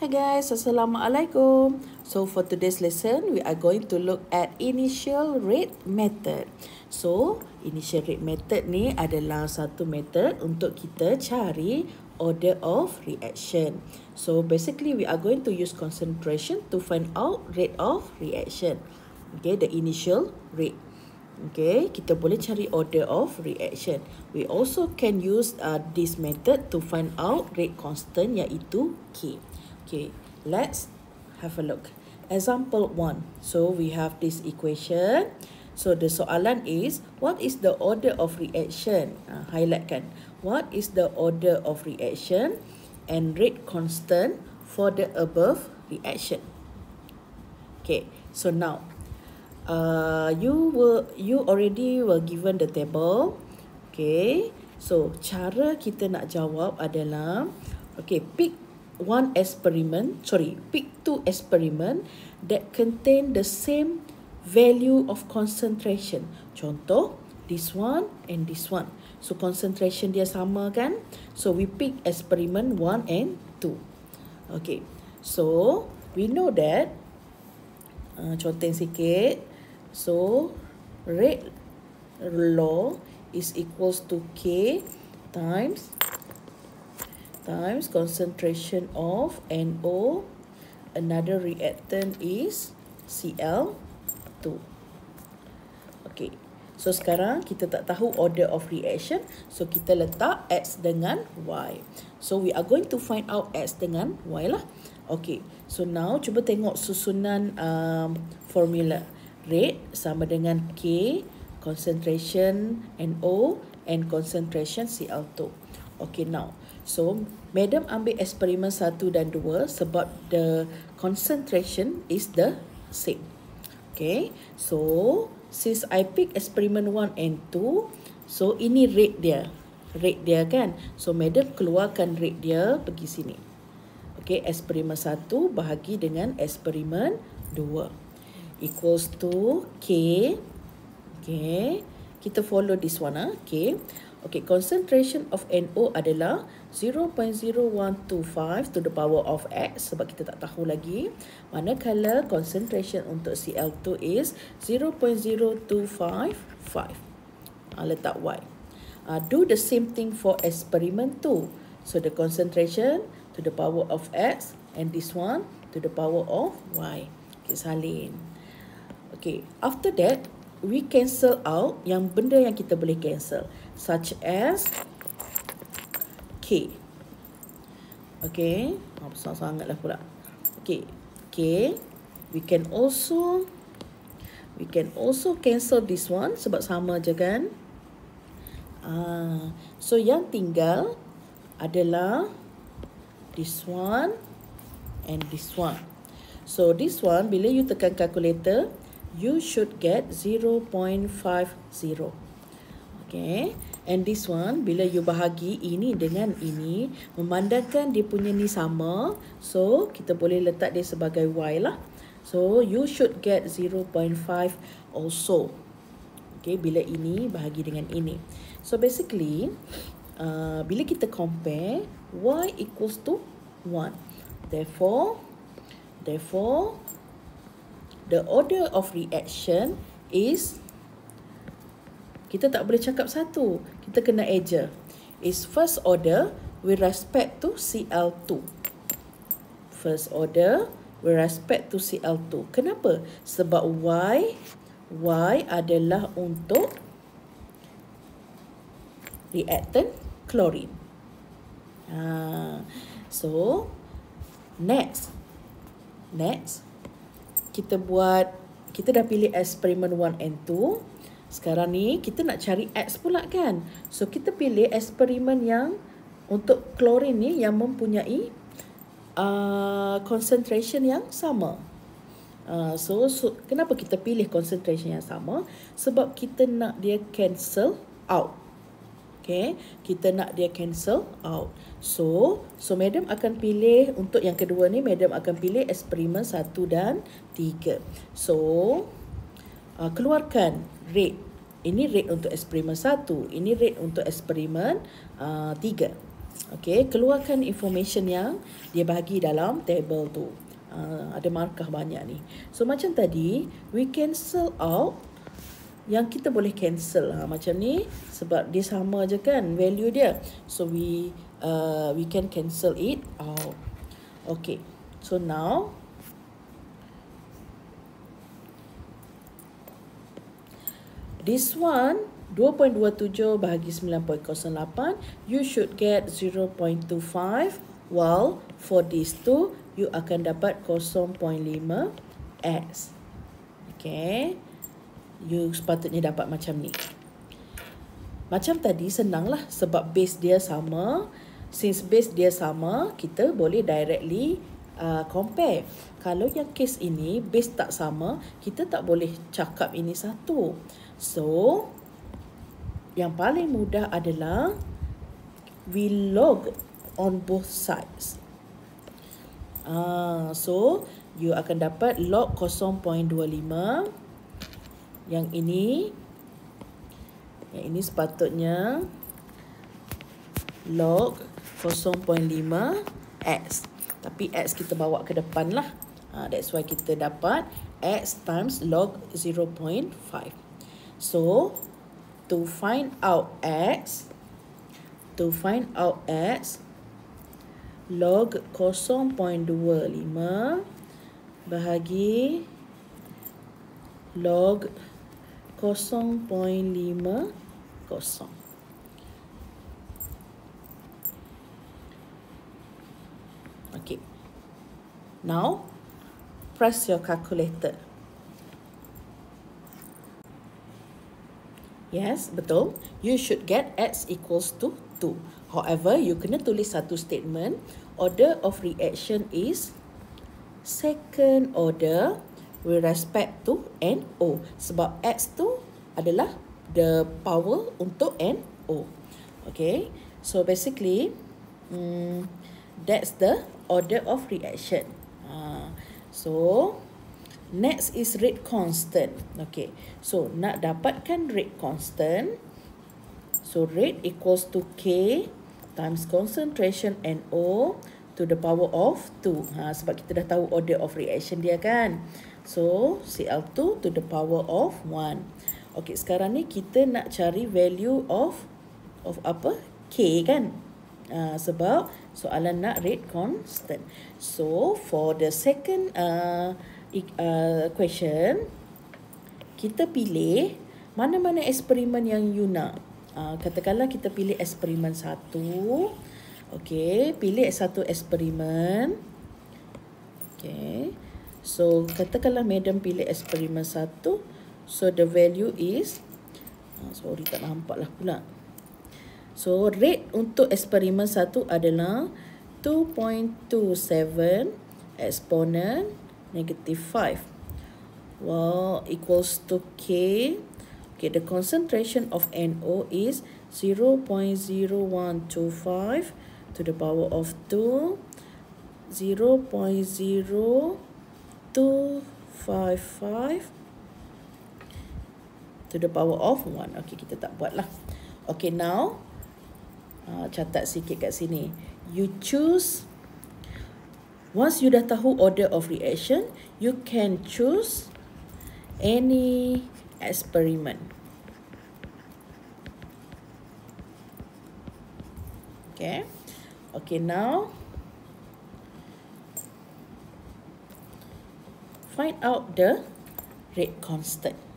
Hi guys, Assalamualaikum. So for today's lesson, we are going to look at initial rate method. So, initial rate method ni adalah satu method untuk kita cari order of reaction. So, basically we are going to use concentration to find out rate of reaction. Okay, the initial rate. Okay, kita boleh cari order of reaction. We also can use this method to find out rate constant iaitu K. Okay, let's have a look. Example 1. So we have this equation. So the soalan is, what is the order of reaction? Highlightkan. What is the order of reaction and rate constant for the above reaction? Okay, so now you already were given the table. Okay, so cara kita nak jawab adalah, okay, pick two experiment that contain the same value of concentration. Contoh, this one and this one. So concentration dia sama kan? So we pick experiment 1 and 2. Okay, so we know that contoh sikit. So rate law is equals to K times concentration of NO, another reactant is Cl2. Okay, so sekarang kita tak tahu order of reaction, so kita letak X dengan Y. So we are going to find out X dengan Y lah. Okay, so now cuba tengok susunan formula. Rate sama dengan K, concentration NO and concentration Cl2. Okay, now so madam ambil eksperimen 1 dan 2 sebab the concentration is the same. Okay, so since I pick eksperimen 1 and 2, so ini rate dia kan. So madam keluarkan rate dia pergi sini. Okay, eksperimen 1 bahagi dengan eksperimen 2 equals to K. Okay, kita follow this one K. Okay, concentration of NO adalah 0.0125 to the power of X sebab kita tak tahu lagi. Manakala concentration untuk Cl2 is 0.0255. Letak Y. Do the same thing for experiment 2. So the concentration to the power of X and this one to the power of Y. Okay, salin. Okay, after that, we cancel out yang benda yang kita boleh cancel, such as K. Okay, besar sangatlah pula. Okay, K. We can also cancel this one sebab sama je kan. So yang tinggal adalah this one and this one. So this one bila you tekan calculator, you should get 0.50. Okay, and this one bila you bahagi ini dengan ini, memandangkan dia punya ni sama, so kita boleh letak dia sebagai Y lah. So you should get 0.5 also. Okay, bila ini bahagi dengan ini. So basically bila kita compare, Y equals to 1. Therefore the order of reaction is, kita tak boleh cakap satu, kita kena eja, is first order with respect to Cl2. First order with respect to Cl2. Kenapa? Sebab Y adalah untuk reactant chlorine. So next kita dah pilih eksperimen 1 and 2. Sekarang ni kita nak cari X pula kan. So kita pilih eksperimen yang untuk klorin ni yang mempunyai concentration yang sama. So kenapa kita pilih concentration yang sama? Sebab kita nak dia cancel out. Okay, kita nak dia cancel out. So madam akan pilih untuk yang kedua ni, madam akan pilih eksperimen 1 dan 3. So keluarkan rate. Ini rate untuk eksperimen 1, ini rate untuk eksperimen 3. Okay, keluarkan information yang dia bagi dalam table tu. Ada markah banyak ni. So macam tadi, we cancel out yang kita boleh cancel. Macam ni sebab dia sama je kan value dia. So we can cancel it out. Okay, so now this one 2.27 bahagi 9.08, you should get 0.25, while for these two you akan dapat 0.5x. Okay, you sepatutnya dapat macam ni. Macam tadi senanglah sebab base dia sama. Since base dia sama, kita boleh directly compare. Kalau yang case ini base tak sama, kita tak boleh cakap ini satu. So yang paling mudah adalah we log on both sides. So you akan dapat log 0.25. Yang ini sepatutnya log 0.5x. Tapi x kita bawa ke depan lah. That's why kita dapat x times log 0.5. So to find out x, log 0.25 bahagi log 0.50. Okay. Now, press your calculator. Yes, betul. You should get x equals to 2. However, you kena tulis satu statement. Order of reaction is second order with respect to NO. Sebab x tu adalah the power untuk NO. Okay. So basically, that's the order of reaction. So next is rate constant. Okay. So nak dapatkan rate constant, so rate equals to K times concentration NO to the power of 2. Sebab kita dah tahu order of reaction dia kan. So Cl2 to the power of 1. Okay, sekarang ni kita nak cari value of apa? K kan? Sebab soalan nak rate constant. So for the second question, kita pilih mana-mana eksperimen yang you nak. Katakanlah kita pilih eksperimen 1. Okey, pilih satu eksperimen. Okey. So katakanlah madam pilih eksperimen 1. So the value is sorry tak nampak lah pula. So rate untuk eksperimen 1 adalah 2.27 exponent negative 5. Well, equals to K. Okay, the concentration of NO is 0.0125 to the power of 2, 0.0255 to the power of 1. Okay, kita tak buat lah. Okay, now catat sikit kat sini. You choose, once you dah tahu order of reaction, you can choose any experiment. Okay. Okay, now find out the rate constant.